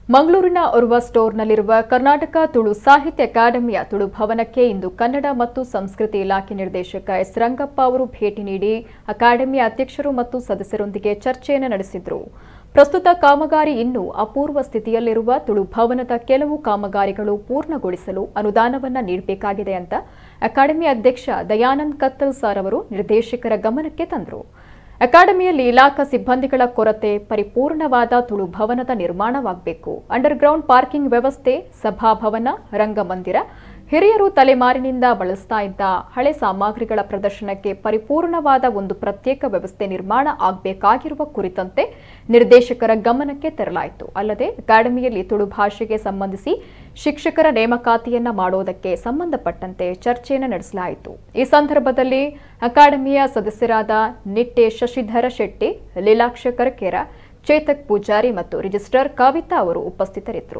ಮಂಗಳೂರಿನ ಓರ್ವ ಸ್ಟೋರ್ನಲ್ಲಿರುವ ಕರ್ನಾಟಕ ತುಳು ಸಾಹಿತ್ಯ ಅಕಾಡೆಮಿಯ ತುಳು ಭವನಕ್ಕೆ ಇಂದು ಕನ್ನಡ ಮತ್ತು ಸಂಸ್ಕೃತಿ ಇಲಾಖೆ ನಿರ್ದೇಶಕ ಎಸ್ ರಂಗಪ್ಪ ಅವರು ಭೇಟಿ ನೀಡಿ ಅಕಾಡೆಮಿಯ ಅಧ್ಯಕ್ಷರು ಮತ್ತು ಸದಸ್ಯರೊಂದಿಗೆ ಚರ್ಚೆಯನ್ನು ನಡೆಸಿದರು. ಪ್ರಸ್ತುತ ಕಾಮಗಾರಿ ಇನ್ನೂ ಅಪೂರ್ವ ಸ್ಥಿತಿಯಲ್ಲಿರುವ ತುಳು ಭವನದ ಕೆಲವು ಕಾಮಗಾರಿಗಳು ಪೂರ್ಣಗೊಳಿಸಲು ಅನುದಾನವನ್ನು ನೀಡಬೇಕಾಗಿದೆ ಅಂತ ಅಕಾಡೆಮಿ ಅಧ್ಯಕ್ಷ ದಯಾನಂದ್ ಕತ್ತಲ್ ಸರ್ ಅವರು ನಿರ್ದೇಶಕರ ಗಮನಕ್ಕೆ ತಂದರು. ಅಕಾಡೆಮಿಯಲ್ಲಿ ಇಲಾಖಾ ಸಿಬ್ಬಂದಿಗಳ ಕೊರತೆ, ಪರಿಪೂರ್ಣವಾದ ತುಳು ಭವನದ ನಿರ್ಮಾಣವಾಗಬೇಕು, ಅಂಡರ್ಗ್ರೌಂಡ್ ಪಾರ್ಕಿಂಗ್ ವ್ಯವಸ್ಥೆ, ಸಭಾಭವನ, ರಂಗಮಂದಿರ, ಹಿರಿಯರು ತಲೆಮಾರಿನಿಂದ ಬಳಸ್ತಾ ಇದ್ದ ಹಳೆ ಸಾಮಗ್ರಿಗಳ ಪ್ರದರ್ಶನಕ್ಕೆ ಪರಿಪೂರ್ಣವಾದ ಒಂದು ಪ್ರತ್ಯೇಕ ವ್ಯವಸ್ಥೆ ನಿರ್ಮಾಣ ಆಗಬೇಕಾಗಿರುವ ಕುರಿತಂತೆ ನಿರ್ದೇಶಕರ ಗಮನಕ್ಕೆ ತರಲಾಯಿತು. ಅಲ್ಲದೆ ಅಕಾಡೆಮಿಯಲ್ಲಿ ತುಳು ಭಾಷೆಗೆ ಸಂಬಂಧಿಸಿ ಶಿಕ್ಷಕರ ನೇಮಕಾತಿಯನ್ನ ಮಾಡೋದಕ್ಕೆ ಸಂಬಂಧಪಟ್ಟಂತೆ ಚರ್ಚೆಯನ್ನು ನಡೆಸಲಾಯಿತು. ಈ ಸಂದರ್ಭದಲ್ಲಿ ಅಕಾಡೆಮಿಯ ಸದಸ್ಯರಾದ ನಿಟ್ಟೆ ಶಶಿಧರ ಶೆಟ್ಟಿ, ಲೀಲಾಕ್ಷ ಕರಕೇರ, ಚೇತಕ್ ಪೂಜಾರಿ ಮತ್ತು ರಿಜಿಸ್ಟ್ರಾರ್ ಕವಿತಾ ಅವರು ಉಪಸ್ಥಿತರಿದ್ದರು.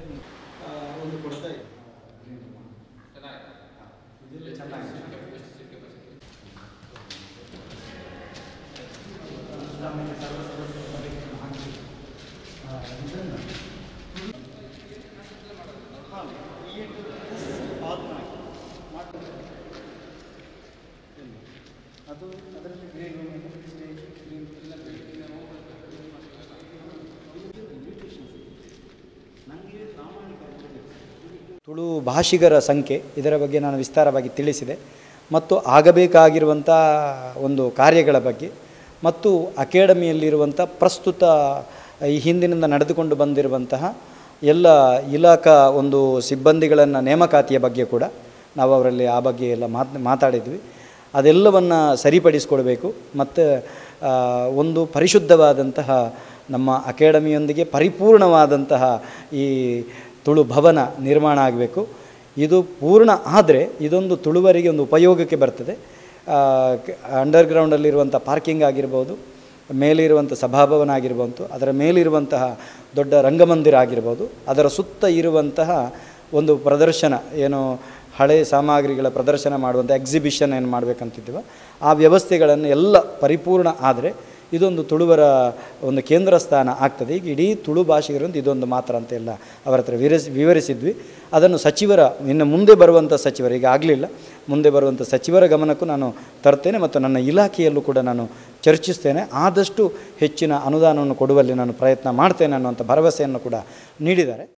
ತುಳು ಭಾಷಿಗರ ಸಂಖ್ಯೆ ಇದರ ಬಗ್ಗೆ ನಾನು ವಿಸ್ತಾರವಾಗಿ ತಿಳಿಸಿದೆ ಮತ್ತು ಆಗಬೇಕಾಗಿರುವಂಥ ಒಂದು ಕಾರ್ಯಗಳ ಬಗ್ಗೆ ಮತ್ತು ಅಕಾಡೆಮಿಯಲ್ಲಿರುವಂಥ ಪ್ರಸ್ತುತ ಈ ಹಿಂದಿನಿಂದ ನಡೆದುಕೊಂಡು ಬಂದಿರುವಂತಹ ಎಲ್ಲ ಇಲಾಖಾ ಒಂದು ಸಿಬ್ಬಂದಿಗಳನ್ನು ನೇಮಕಾತಿಯ ಬಗ್ಗೆ ಕೂಡ ನಾವು ಅವರಲ್ಲಿ ಆ ಬಗ್ಗೆ ಎಲ್ಲ ಮಾತಾಡಿದ್ವಿ. ಅದೆಲ್ಲವನ್ನು ಸರಿಪಡಿಸಿಕೊಳ್ಬೇಕು ಮತ್ತು ಒಂದು ಪರಿಶುದ್ಧವಾದಂತಹ ನಮ್ಮ ಅಕಾಡೆಮಿಯೊಂದಿಗೆ ಪರಿಪೂರ್ಣವಾದಂತಹ ಈ ತುಳು ಭವನ ನಿರ್ಮಾಣ ಆಗಬೇಕು. ಇದು ಪೂರ್ಣ ಆದರೆ ಇದೊಂದು ತುಳುವರಿಗೆ ಒಂದು ಉಪಯೋಗಕ್ಕೆ ಬರ್ತದೆ. ಅಂಡರ್ಗ್ರೌಂಡಲ್ಲಿರುವಂಥ ಪಾರ್ಕಿಂಗ್ ಆಗಿರ್ಬೋದು, ಮೇಲಿರುವಂಥ ಸಭಾಭವನ ಆಗಿರ್ಬೋದು, ಅದರ ಮೇಲಿರುವಂತಹ ದೊಡ್ಡ ರಂಗಮಂದಿರ ಆಗಿರ್ಬೋದು, ಅದರ ಸುತ್ತ ಇರುವಂತಹ ಒಂದು ಪ್ರದರ್ಶನ ಏನು ಹಳೆಯ ಸಾಮಗ್ರಿಗಳ ಪ್ರದರ್ಶನ ಮಾಡುವಂಥ ಎಕ್ಸಿಬಿಷನ್ ಏನು ಮಾಡಬೇಕಂತಿದ್ದೀವೋ ಆ ವ್ಯವಸ್ಥೆಗಳನ್ನು ಎಲ್ಲ ಪರಿಪೂರ್ಣ ಆದರೆ ಇದೊಂದು ತುಳುವರ ಒಂದು ಕೇಂದ್ರ ಸ್ಥಾನ ಆಗ್ತದೆ. ಈಗ ಇಡೀ ತುಳು ಭಾಷೆಗಿರುವಂಥ ಇದೊಂದು ಮಾತ್ರ ಅಂತ ಎಲ್ಲ ಅವರ ಹತ್ರ ವಿವರಿಸಿದ್ವಿ. ಅದನ್ನು ಸಚಿವರ ಇನ್ನು ಮುಂದೆ ಬರುವಂಥ ಸಚಿವರು, ಈಗ ಆಗಲಿಲ್ಲ, ಮುಂದೆ ಬರುವಂಥ ಸಚಿವರ ಗಮನಕ್ಕೂ ನಾನು ತರ್ತೇನೆ ಮತ್ತು ನನ್ನ ಇಲಾಖೆಯಲ್ಲೂ ಕೂಡ ನಾನು ಚರ್ಚಿಸ್ತೇನೆ. ಆದಷ್ಟು ಹೆಚ್ಚಿನ ಅನುದಾನವನ್ನು ಕೊಡುವಲ್ಲಿ ನಾನು ಪ್ರಯತ್ನ ಮಾಡ್ತೇನೆ ಅನ್ನುವಂಥ ಭರವಸೆಯನ್ನು ಕೂಡ ನೀಡಿದ್ದಾರೆ.